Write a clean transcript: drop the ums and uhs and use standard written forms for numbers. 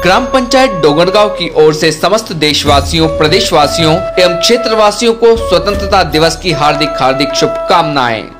ग्राम पंचायत डोगरगांव की ओर से समस्त देशवासियों, प्रदेशवासियों एवं क्षेत्रवासियों को स्वतंत्रता दिवस की हार्दिक शुभकामनाएं।